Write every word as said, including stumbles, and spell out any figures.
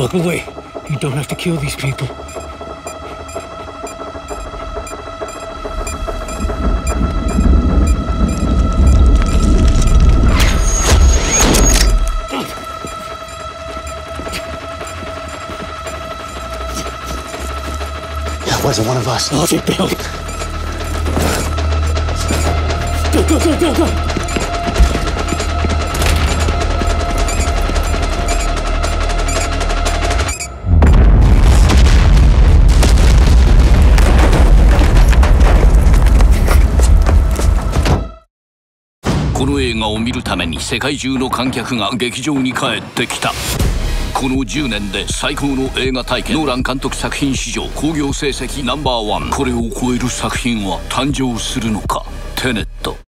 Walk away. You don't have to kill these people. That wasn't one of us. Oh, they bailed. Go, go, go, go, go! この映画を見るために世界中の観客が劇場に帰ってきた。このじゅうねんで最高の映画体験。ノーラン監督作品史上興行成績ナンバーワン。これを超える作品は誕生するのか。テネット。